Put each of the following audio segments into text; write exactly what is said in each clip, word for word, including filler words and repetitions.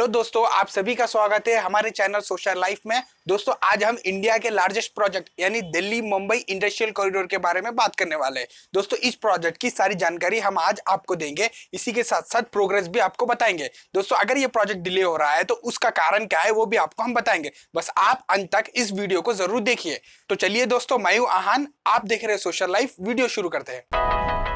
Hello दोस्तों, आप सभी का स्वागत है हमारे चैनल सोशल लाइफ में। दोस्तों आज हम इंडिया के लार्जेस्ट प्रोजेक्ट यानी दिल्ली मुंबई इंडस्ट्रियल कॉरिडोर के बारे में बात करने वाले हैं। दोस्तों इस प्रोजेक्ट की सारी जानकारी हम आज आपको देंगे, इसी के साथ साथ प्रोग्रेस भी आपको बताएंगे। दोस्तों अगर ये प्रोजेक्ट डिले हो रहा है तो उसका कारण क्या है वो भी आपको हम बताएंगे, बस आप अंत तक इस वीडियो को जरूर देखिए। तो चलिए दोस्तों, मैं हूं आहान, आप देख रहे हैं सोशल लाइफ। वीडियो शुरू करते हैं।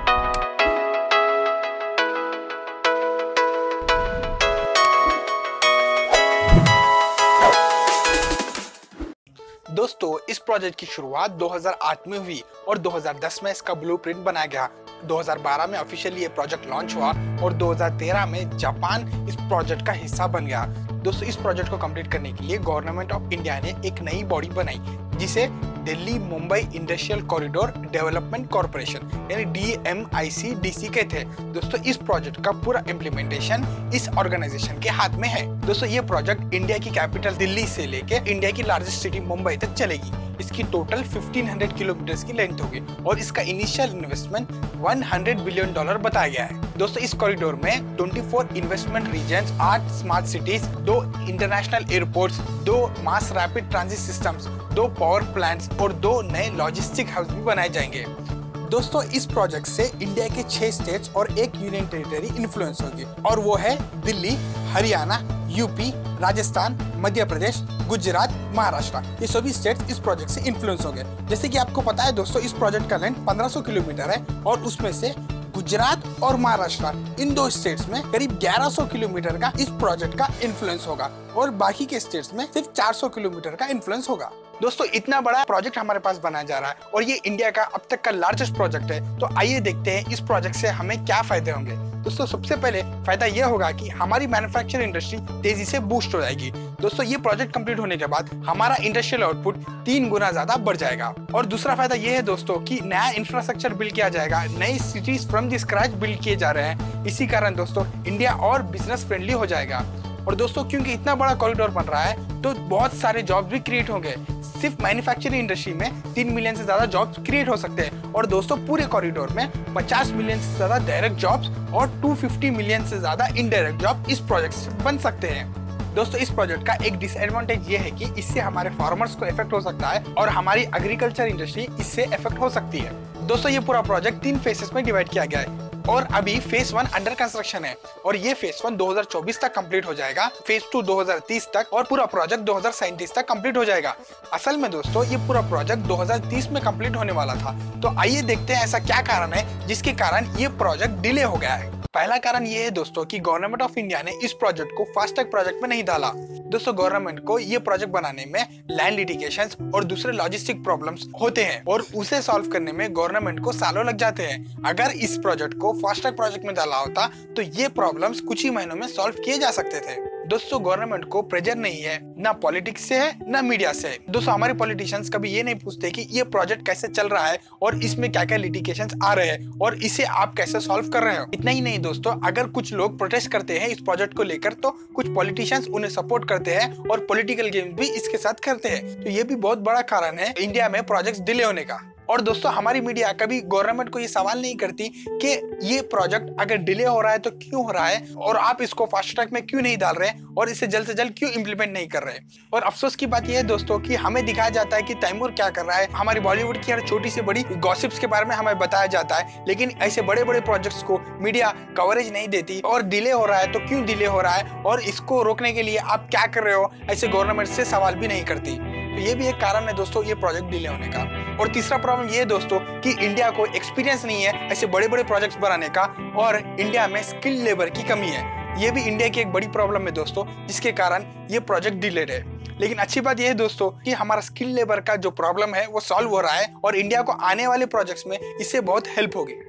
दोस्तों इस प्रोजेक्ट की शुरुआत दो हज़ार आठ में हुई और दो हज़ार दस में इसका ब्लूप्रिंट बनाया गया। दो हज़ार बारह में ऑफिशियली ये प्रोजेक्ट लॉन्च हुआ और दो हज़ार तेरह में जापान इस प्रोजेक्ट का हिस्सा बन गया। दोस्तों इस प्रोजेक्ट को कंप्लीट करने के लिए गवर्नमेंट ऑफ इंडिया ने एक नई बॉडी बनाई जिसे Delhi Mumbai industrial corridor development corporation यानी D M I C D C कहते हैं। दोस्तों इस प्रोजेक्ट का पूरा इम्प्लीमेंटेशन इस ऑर्गेनाइजेशन के हाथ में है। दोस्तों ये प्रोजेक्ट इंडिया की कैपिटल दिल्ली से लेके इंडिया की लार्जेस्ट सिटी मुंबई तक चलेगी। इसकी टोटल पंद्रह सौ किलोमीटर की लेंथ होगी और इसका इनिशियल इन्वेस्टमेंट सौ बिलियन डॉलर बताया गया है। दोस्तों इस कॉरिडोर में चौबीस इन्वेस्टमेंट रीजन्स, आठ स्मार्ट सिटीज, दो इंटरनेशनल एयरपोर्ट्स, दो मास रैपिड ट्रांजिट सिस्टम्स, दो पावर प्लांट्स और दो नए लॉजिस्टिक हब्स भी बनाए जाएंगे। दोस्तों इस प्रोजेक्ट से इंडिया के छह स्टेट्स और एक यूनियन टेरिटरी इन्फ्लुएंस होगी और वो है दिल्ली, हरियाणा, यूपी, राजस्थान, मध्य प्रदेश, गुजरात, महाराष्ट्र। ये सभी स्टेट्स इस प्रोजेक्ट से इन्फ्लुएंस हो गए। जैसे कि आपको पता है दोस्तों, इस प्रोजेक्ट का लेंथ पंद्रह सौ किलोमीटर है और उसमें से गुजरात और महाराष्ट्र इन दो स्टेट्स में करीब ग्यारह सौ किलोमीटर का इस प्रोजेक्ट का इन्फ्लुएंस होगा और बाकी के स्टेट्स में सिर्फ चार सौ किलोमीटर का इन्फ्लुएंस होगा। दोस्तों इतना बड़ा प्रोजेक्ट हमारे पास बनाया जा रहा है और ये इंडिया का अब तक का लार्जेस्ट प्रोजेक्ट है। तो आइए देखते हैं इस प्रोजेक्ट से हमें क्या फायदे होंगे। दोस्तों सबसे पहले फायदा ये होगा कि हमारी मैन्युफैक्चरिंग इंडस्ट्री तेजी से बूस्ट हो जाएगी। दोस्तों ये प्रोजेक्ट कंप्लीट होने के बाद हमारा इंडस्ट्रियल आउटपुट तीन गुना ज्यादा बढ़ जाएगा। और दूसरा फायदा ये है दोस्तों कि नया इंफ्रास्ट्रक्चर बिल्ड किया जाएगा, नई cities from the scratch build किए जा रहे हैं। इसी कारण दोस्तों इंडिया और बिजनेस फ्रेंडली हो जाएगा। और दोस्तों क्योंकि इतना बड़ा कॉरिडोर बन रहा है तो बहुत सारे जॉब्स भी क्रिएट होंगे। सिर्फ मैन्युफैक्चरिंग इंडस्ट्री में तीन मिलियन से ज्यादा जॉब्स क्रिएट हो सकते हैं और दोस्तों पूरे कॉरिडोर में पचास मिलियन से ज्यादा डायरेक्ट जॉब्स और दो सौ पचास मिलियन से ज्यादा इनडायरेक्ट जॉब इस प्रोजेक्ट से बन सकते हैं। दोस्तों इस प्रोजेक्ट का एक डिसएडवांटेज ये है कि इससे हमारे फार्मर्स को इफेक्ट हो सकता है और हमारी एग्रीकल्चर इंडस्ट्री इससे इफेक्ट हो सकती है। दोस्तों ये पूरा प्रोजेक्ट तीन फेसेस में डिवाइड किया गया है और अभी फेज वन अंडर कंस्ट्रक्शन है और ये फेज वन दो हज़ार चौबीस तक कंप्लीट हो जाएगा, फेज टू दो हज़ार तीस तक और पूरा प्रोजेक्ट दो हज़ार सैंतीस तक कंप्लीट हो जाएगा। असल में दोस्तों ये पूरा प्रोजेक्ट दो हज़ार तीस में कंप्लीट होने वाला था। तो आइए देखते हैं ऐसा क्या कारण है जिसके कारण ये प्रोजेक्ट डिले हो गया है। पहला कारण ये है दोस्तों कि गवर्नमेंट ऑफ इंडिया ने इस प्रोजेक्ट को फास्ट ट्रैक प्रोजेक्ट में नहीं डाला। दोस्तों गवर्नमेंट को ये प्रोजेक्ट बनाने में लैंड लिटिगेशंस और दूसरे लॉजिस्टिक प्रॉब्लम्स होते हैं और उसे सॉल्व करने में गवर्नमेंट को सालों लग जाते हैं। अगर इस प्रोजेक्ट को फास्ट ट्रैक प्रोजेक्ट में डाला होता तो ये प्रॉब्लम्स कुछ ही महीनों में सॉल्व किए जा सकते थे। दोस्तों गवर्नमेंट को प्रेशर नहीं है, ना पॉलिटिक्स से है ना मीडिया से है। दोस्तों हमारे पॉलिटिशियंस कभी ये नहीं पूछते कि ये प्रोजेक्ट कैसे चल रहा है और इसमें क्या क्या लिटिगेशंस आ रहे हैं और इसे आप कैसे सॉल्व कर रहे हो। इतना ही नहीं दोस्तों, अगर कुछ लोग प्रोटेस्ट करते हैं इस प्रोजेक्ट को लेकर तो कुछ पॉलिटिशियंस उन्हें सपोर्ट करते हैं और पॉलिटिकल गेम भी इसके साथ करते हैं। तो ये भी बहुत बड़ा कारण है इंडिया में प्रोजेक्ट डिले होने का। और दोस्तों हमारी मीडिया कभी गवर्नमेंट को ये सवाल नहीं करती कि ये प्रोजेक्ट अगर डिले हो रहा है तो क्यों हो रहा है और आप इसको फास्ट ट्रैक में क्यों नहीं डाल रहे हैं और इसे जल्द से जल्द क्यों इम्प्लीमेंट नहीं कर रहे। और अफसोस की बात यह है दोस्तों कि हमें दिखाया जाता है कि तैमूर क्या कर रहा है, हमारी बॉलीवुड की हर छोटी से बड़ी गॉसिप्स के बारे में हमें बताया जाता है, लेकिन ऐसे बड़े बड़े प्रोजेक्ट्स को मीडिया कवरेज नहीं देती। और डिले हो रहा है तो क्यों डिले हो रहा है और इसको रोकने के लिए आप क्या कर रहे हो, ऐसे गवर्नमेंट से सवाल भी नहीं करती। तो ये भी एक कारण है दोस्तों ये प्रोजेक्ट डिले होने का। और तीसरा प्रॉब्लम ये है दोस्तों कि इंडिया को एक्सपीरियंस नहीं है ऐसे बड़े बड़े प्रोजेक्ट्स बनाने का और इंडिया में स्किल लेबर की कमी है। ये भी इंडिया की एक बड़ी प्रॉब्लम है दोस्तों, जिसके कारण ये प्रोजेक्ट डिलेड है। लेकिन अच्छी बात यह है दोस्तों कि हमारा स्किल लेबर का जो प्रॉब्लम है वो सॉल्व हो रहा है और इंडिया को आने वाले प्रोजेक्ट्स में इससे बहुत हेल्प होगी।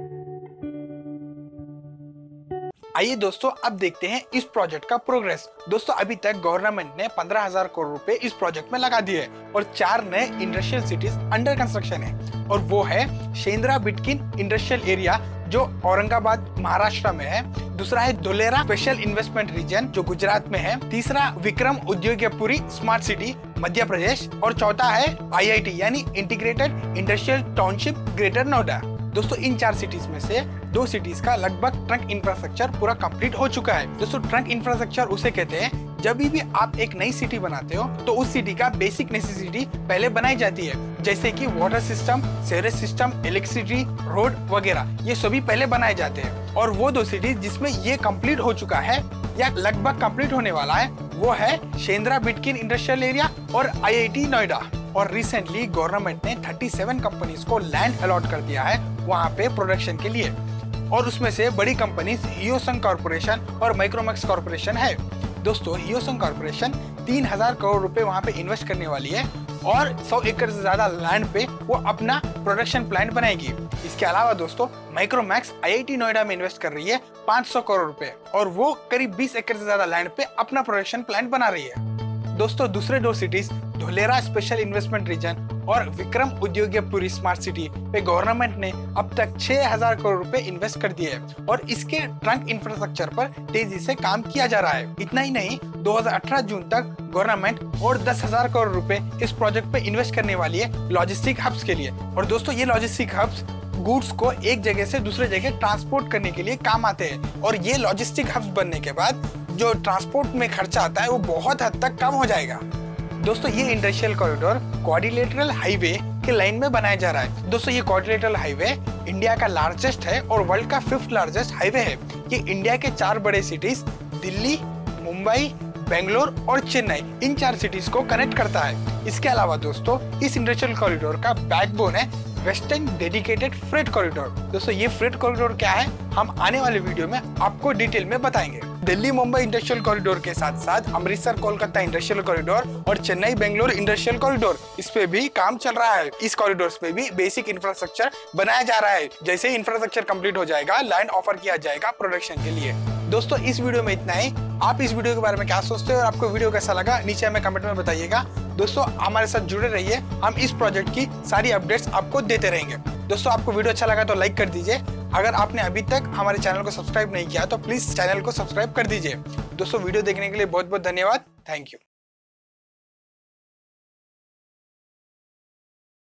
आइए दोस्तों अब देखते हैं इस प्रोजेक्ट का प्रोग्रेस। दोस्तों अभी तक गवर्नमेंट ने पंद्रह हज़ार करोड़ रुपए इस प्रोजेक्ट में लगा दिए और चार नए इंडस्ट्रियल सिटीज अंडर कंस्ट्रक्शन है और वो है शेंद्रा बिटकिन इंडस्ट्रियल एरिया जो औरंगाबाद महाराष्ट्र में है, दूसरा है धोलेरा स्पेशल इन्वेस्टमेंट रीजन जो गुजरात में है, तीसरा विक्रम उद्योगपुरी स्मार्ट सिटी मध्य प्रदेश और चौथा है आई आई टी यानी integrated industrial township greater Noida. दोस्तों इन चार सिटीज में से दो सिटीज का लगभग ट्रंक इंफ्रास्ट्रक्चर पूरा कंप्लीट हो चुका है। दोस्तों ट्रंक इंफ्रास्ट्रक्चर उसे कहते हैं जब भी आप एक नई सिटी बनाते हो तो उस सिटी का बेसिक नेसेसिटी पहले बनाई जाती है, जैसे कि water system, sewerage system, electricity, road वगैरह, ये सभी पहले बनाए जाते हैं। और वो दो सिटीज जिसमें ये कंप्लीट हो चुका है या लगभग कंप्लीट होने वाला है वो है शेंद्रा बिटकिन इंडस्ट्रियल एरिया और आई आई टी नोएडा। और रिसेंटली गवर्नमेंट ने सैंतीस कंपनीज को लैंड अलॉट कर दिया है वहाँ पे प्रोडक्शन के लिए, और उसमें से बड़ी कंपनीज हियोसंग कॉर्पोरेशन और माइक्रोमैक्स कॉर्पोरेशन है। दोस्तों हियोसंग कॉर्पोरेशन तीन हजार करोड़ रुपए वहाँ पे इन्वेस्ट करने वाली है और सौ एकड़ से ज्यादा लैंड पे वो अपना प्रोडक्शन प्लांट बनाएगी। इसके अलावा दोस्तों Micromax I I T Noida में इन्वेस्ट कर रही है पाँच सौ करोड़ रुपए और वो करीब बीस एकड़ से ज्यादा लैंड पे अपना प्रोडक्शन प्लांट बना रही है। दोस्तों दूसरे दो cities Dholera special investment region और विक्रम उद्योगपुरी स्मार्ट सिटी पे गवर्नमेंट ने अब तक छह हजार करोड़ रुपए इन्वेस्ट कर दिए हैं और इसके ट्रंक इंफ्रास्ट्रक्चर पर तेजी से काम किया जा रहा है। इतना ही नहीं, दो हज़ार अठारह जून तक गवर्नमेंट और दस हजार करोड़ रुपए इस प्रोजेक्ट पे इन्वेस्ट करने वाली है लॉजिस्टिक हब्स के लिए। और दोस्तों ये लॉजिस्टिक हब्स गुड्स को एक जगह से दूसरे जगह ट्रांसपोर्ट करने के लिए काम आते हैं और ये लॉजिस्टिक हब्स बनने के बाद जो ट्रांसपोर्ट में खर्चा आता है वो बहुत हद तक कम हो जाएगा। दोस्तों ये इंडस्ट्रियल कॉरिडोर क्वाड्रिलेटरल हाईवे के लाइन में बनाया जा रहा है। दोस्तों ये क्वाड्रिलेटरल हाईवे इंडिया का लार्जेस्ट है और वर्ल्ड का फिफ्थ लार्जेस्ट हाईवे है। ये इंडिया के चार बड़े सिटीज दिल्ली, मुंबई, बेंगलोर और चेन्नई, इन चार सिटीज को कनेक्ट करता है। इसके अलावा दोस्तों इस इंडस्ट्रियल कॉरिडोर का बैकबोन है वेस्टर्न डेडिकेटेड फ्रेट कॉरिडोर। दोस्तों ये फ्रेट कॉरिडोर क्या है हम आने वाले वीडियो में आपको डिटेल में बताएंगे। दिल्ली मुंबई इंडस्ट्रियल कॉरिडोर के साथ साथ अमृतसर कोलकाता इंडस्ट्रियल कॉरिडोर और चेन्नई बेंगलोर इंडस्ट्रियल कॉरिडोर, इस पे भी काम चल रहा है। इस कॉरिडोर पे भी बेसिक इंफ्रास्ट्रक्चर बनाया जा रहा है। जैसे इंफ्रास्ट्रक्चर कंप्लीट हो जाएगा लैंड ऑफर किया जाएगा प्रोडक्शन के लिए। दोस्तों इस वीडियो में इतना ही। आप इस वीडियो के बारे में क्या सोचते हो और आपको वीडियो कैसा लगा नीचे हमें कमेंट में बताइएगा। दोस्तों हमारे साथ जुड़े रहिए, हम इस प्रोजेक्ट की सारी अपडेट्स आपको देते रहेंगे। दोस्तों आपको वीडियो अच्छा लगा तो लाइक कर दीजिए। अगर आपने अभी तक हमारे चैनल को सब्सक्राइब नहीं किया तो प्लीज चैनल को सब्सक्राइब कर दीजिए। दोस्तों वीडियो देखने के लिए बहुत बहुत धन्यवाद। Thank you.